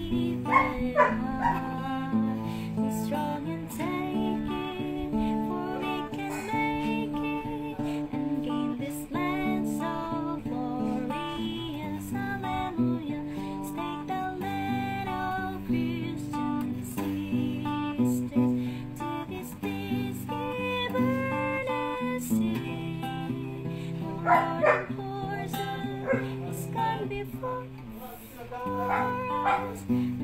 believe in heart. Be strong and take it, for we can make it and gain this land so glorious. Hallelujah. Stake the land of Christian sisters to this peacegiver seed. The Lord pours out His God before us.